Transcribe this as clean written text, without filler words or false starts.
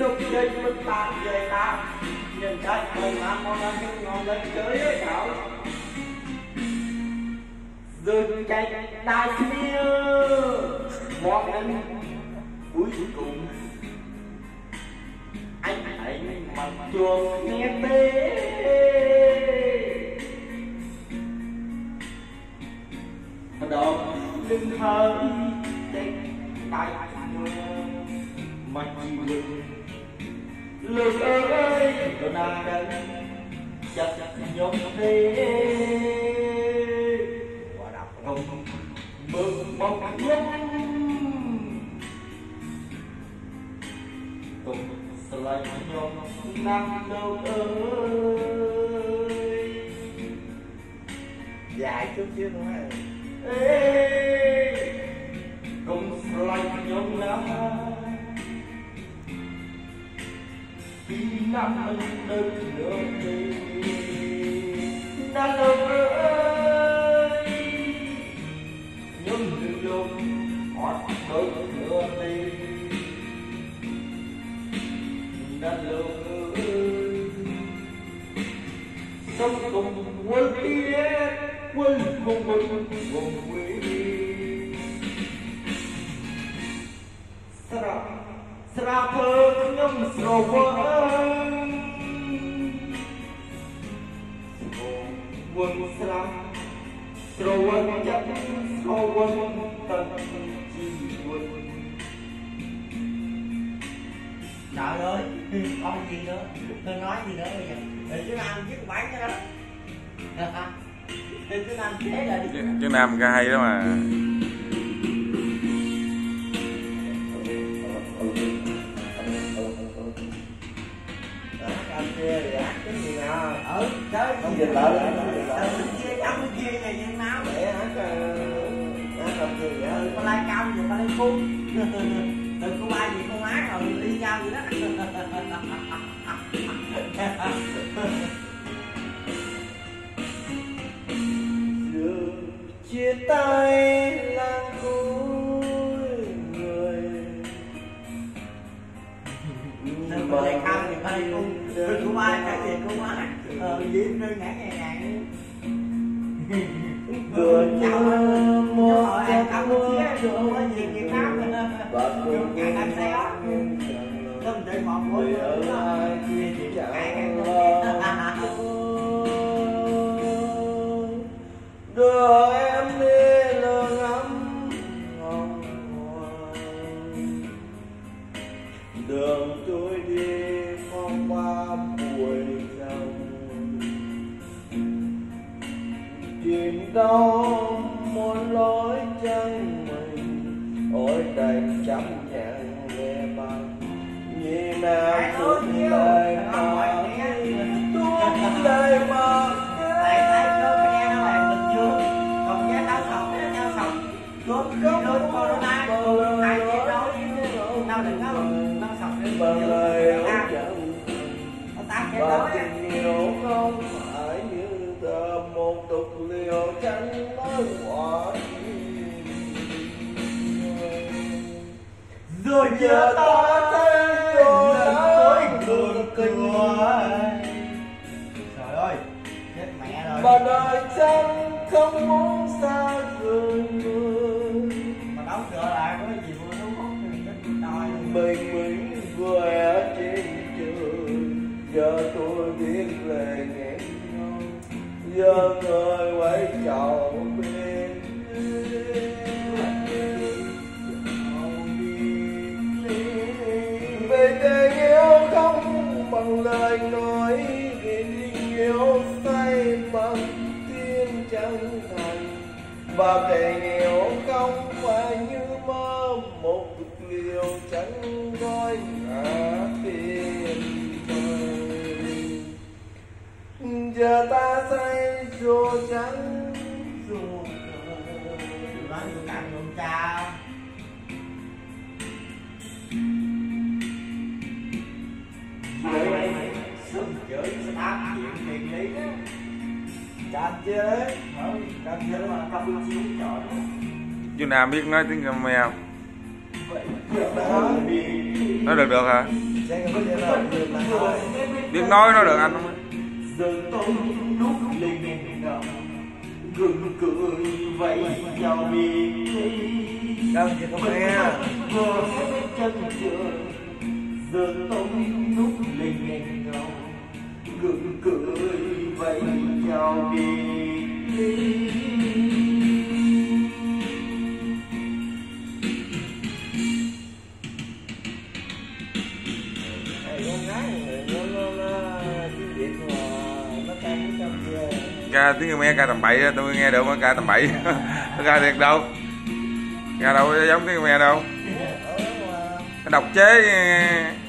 tục chơi mất ta về ta nhìn cái con mà con ăn ngon lên chơi với cậu dừng cái đai xưa một anh cuối cùng anh hãy mặc chuồng nghe tê đột lưng hơi trên tay mà chỉ lực ơi tôi đang đánh chặt nhông thế quả đập không bước một nhông cùng slide nhông năm đâu ơi dài chút xíu nữa cùng slide nhông năm khi năm mình được nữa đi đã lâu ơi nhưng đừng luôn hót đôi nữa đi đã lâu ơi sống cùng quên đi quên không quên cùng quênស្រាភើខ្ញុំស្រវឹងស្រាស្រវឹងចិត្តស្រវឹងទឹកជីវិត trời ơi con gì nữa tôi nói gì nữa bây giờ để chú Nam viết bản cho đó để chú Nam chế lại đi chú Nam ca hay đó mà. Kia thì hát cái gì nào trời không dịch lại kia trong kia này như nào để hát không gì vậy con lai cao rồi con lai phun đừng có ai gì con má rồi đi nhau vậy đó giờ chia tay là cuối người đừng có lai cao thì con lai phun đừng có ai cái gì con má diễn nơi ngã ngàn vừa như một em không có chia được có gì Việt Nam và cùng ngày đang xe á tâm để một người người ở ai khi chẳng đưa em đi lơ ngắm ngọn hoàng đường tôi đi phong qua buổi rồng chuyện đau một lối chân mình ôi đành chấm nhàn nghe bằng như nào tuốt lời mà tuốt lời mà tại cho cái nghe nó làm bình thường còn cái tao sống tuốt lên corona ai biết đâu tao đừng có nó sống lên bằng lời ấu nó chẳng tao cái và đó tình yêu không phải như tờ một tục liều chẳng nói quả rồi giờ ta thấy rồi đã đường kinh trời ơi chết mẹ rồi mà đời chẳng không muốn xa rời người mà đóng cửa lại có gì vui đúng không chết đòi mình vừa ở trên trời giờ tôi biết về nghẹn nhau giờ người quay chầu bên về tình yêu không bằng lời nói về tình yêu say bằng tim chân thành và tình yêu không phải như mơ một tục liều chẳng gói ngã tiền vời giờ ta say dù chẳng dù nói như càng luôn cha sớm chửi sẽ áp chuyện tiền lý đó cam chế cam chế mà không chịu chọn Chú Nam biết nói tiếng Khmer không? vậy đó Nói được hả? Sẽ có gì đâu Biết nói nó được anh không? giờ tôi lúc lên ngầm gừng cười vậy chào miền đâu chị không nghe vừa hết chân trời giờ tôi lúc lên ngầm gừng cười vậy chào miền con gái nó tiếng Việt mà nó ca cái trong kia Ca tiếng nghe ca tầm bậy tôi nghe được mà ca tầm bậy nó ca thiệt đâu, ca đâu giống tiếng nghe đâu, nó độc chế.